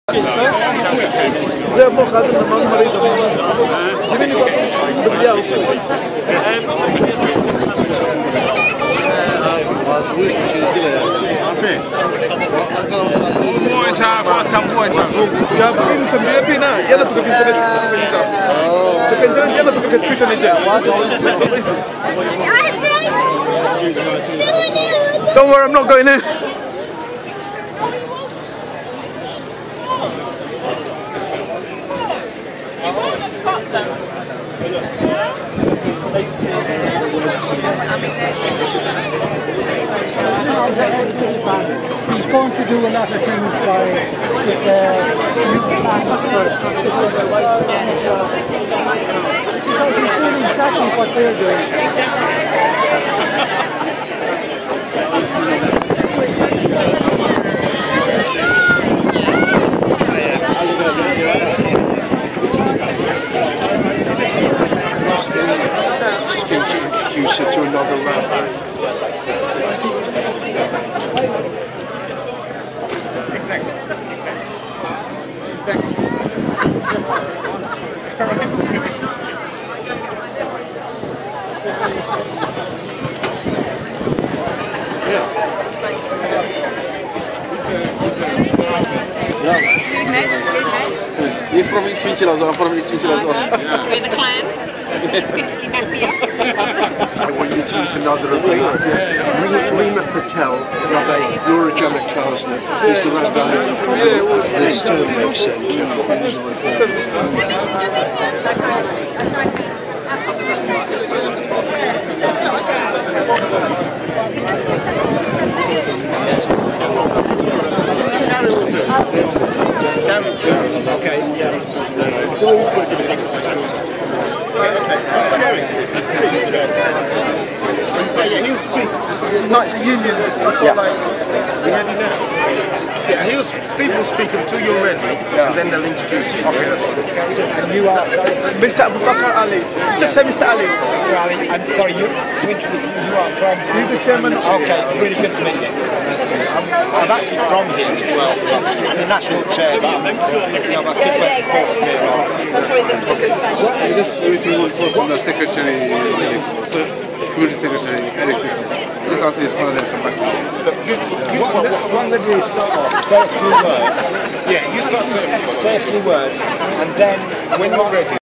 زي ابو خالد لما مريض Don't worry, I'm not going in. He's going to do a lot of things like with the new plan because he's doing exactly what they're doing. She's going to introduce her to another rapper. You're from East Winchellers, I'm from East Winchellers. We're the clan. I want you to use another of them. Rima Patel, Laura Janet Charleston, who's the rabbi of the Sterling Centre. Okay, yeah. Yeah, he'll speak. Not the union. Yeah. You ready now? Yeah, Steve will speak until you're ready, and then they'll introduce you. Okay. And you are Mr. Abu Bakr Ali. Just say Mr. Ali. Mr. Ali, I'm sorry, to introduce you are from... He's the chairman. Okay, really good to meet you. I'm actually from here as well. I'm the national chair, but my kids went to course here. This meeting will go from the secretary, so community secretary, Eric. This also is one of them. One that you start off, say a few words. Yeah, you start saying a few words. Say a few words, and then when you're ready.